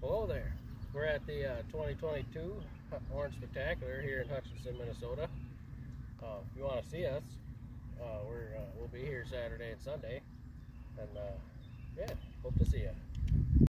Hello there. We're at the 2022 Orange Spectacular here in Hutchinson, Minnesota. If you want to see us, we'll be here Saturday and Sunday, and yeah, hope to see you.